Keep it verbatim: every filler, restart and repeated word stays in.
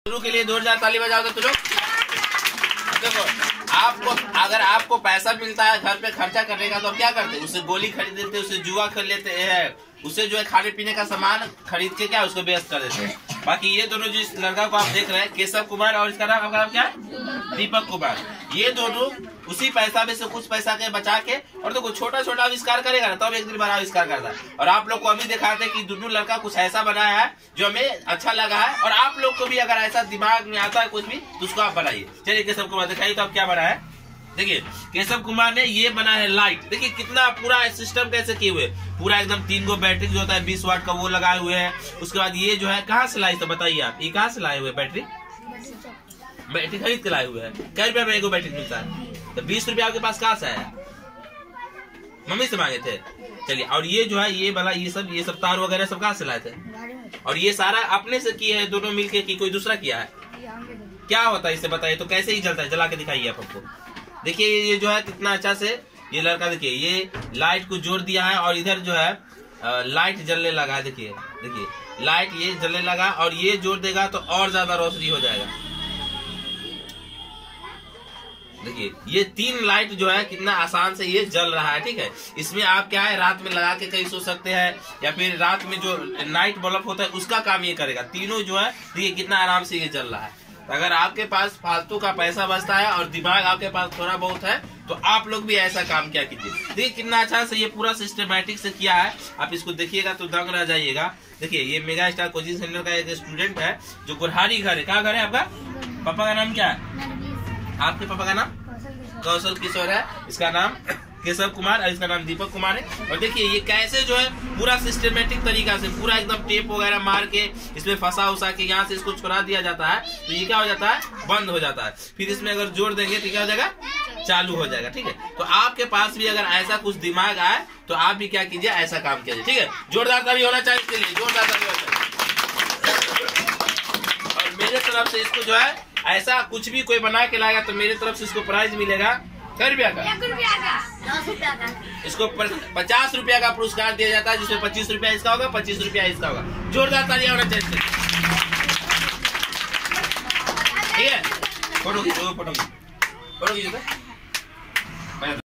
शुरू के लिए दो हजार ताली बजाओगे तो लोग। देखो आपको अगर आपको पैसा मिलता है घर पे खर्चा करने का तो आप क्या करते हैं? उससे गोली खरीद लेते हैं, उससे जुआ खरीद लेते हैं, उससे जो है खाने पीने का सामान खरीद के क्या उसको व्यस्त कर देते हैं। बाकी ये दोनों जिस लड़का को आप देख रहे हैं केशव कुमार और इसका नाम नाम क्या है दीपक कुमार, ये दोनों उसी पैसा में से कुछ पैसा के बचा के और देखो छोटा छोटा आविष्कार करेगा ना तब तो एक दिन बड़ा आविष्कार करता है। और आप लोग को अभी दिखाते हैं कि दोनों लड़का कुछ ऐसा बनाया है जो हमें अच्छा लगा है और आप लोग को भी अगर ऐसा दिमाग में आता है कुछ भी तो उसको आप बनाइए। चलिए केशव कुमार दिखाइए तो आप क्या बना है। देखिए केशव कुमार ने ये बना है लाइट। देखिए कितना पूरा सिस्टम कैसे किए हुए, पूरा एकदम तीन गो बैटरी जो होता है बीस वाट का वो लगाए हुए हैं। उसके बाद ये जो है कहाँ से लाई तो बताइए आप, ये कहाँ से लाए हुए बैटरी? बैटरी खरीद के लाए हुए हैं। कै रुपया में एगो बैटरी मिलता है? तो बीस रुपया आपके पास कहाँ से आया? मम्मी से मांगे थे। चलिए और ये जो है ये वाला ये सब ये सब तार वगैरह सब कहाँ से लाए थे? और ये सारा अपने से किए है दोनों मिलके की कोई दूसरा किया है? क्या होता है इससे बताइए तो कैसे ही जलता है, जला के दिखाइए आप हमको। देखिए ये जो है कितना अच्छा से ये लड़का देखिए ये लाइट को जोड़ दिया है और इधर जो है लाइट जलने लगा है। देखिए देखिए लाइट ये जलने लगा और ये जोड़ देगा तो और ज्यादा रोशनी हो जाएगा। देखिए ये तीन लाइट जो है कितना आसान से ये जल रहा है। ठीक है, इसमें आप क्या है रात में लगा के कहीं सो सकते हैं या फिर रात में जो नाइट बल्ब होता है उसका काम ये करेगा। तीनों जो है देखिए कितना आराम से ये जल रहा है। अगर आपके पास फालतू का पैसा बचता है और दिमाग आपके पास थोड़ा बहुत है तो आप लोग भी ऐसा काम क्या कीजिए। देखिए कितना अच्छा से ये पूरा सिस्टमैटिक से किया है, आप इसको देखिएगा तो दंग रह जाइएगा। देखिए ये मेगा स्टार कोचिंग सेंटर का एक स्टूडेंट है जो गुरहारी घर है। कहाँ घर है आपका? पापा का नाम क्या है? आपके पापा का नाम कौशल किशोर है, इसका नाम केशव कुमार और इसका नाम दीपक कुमार है। और देखिए ये कैसे जो है पूरा सिस्टमेटिक तरीका से पूरा एकदम टेप वगैरह मार के इसमें फंसा उसा के यहाँ से इसको छुड़ा दिया जाता है तो ये क्या हो जाता है? बंद हो जाता है। फिर इसमें अगर जोड़ देंगे तो क्या हो जाएगा? चालू हो जाएगा। ठीक है, तो आपके पास भी अगर ऐसा कुछ दिमाग आए तो आप भी क्या कीजिए ऐसा काम कीजिए। ठीक है, जोरदार ताली होना चाहिए इसके लिए, जोरदार ताली होना चाहिए। और मेरे तरफ से इसको जो है ऐसा कुछ भी कोई बना के लाएगा तो मेरे तरफ से इसको प्राइज मिलेगा कै रुपया का? एक रुपया का, दस रुपया का। इसको पचास रुपया का पुरस्कार दिया जाता है जिसमें पच्चीस रुपया इसका होगा पच्चीस रुपया इसका होगा। जोरदार तालियां होना चाहिए। ठीक है, फोटो खींचो फोटो फोटो खींचो।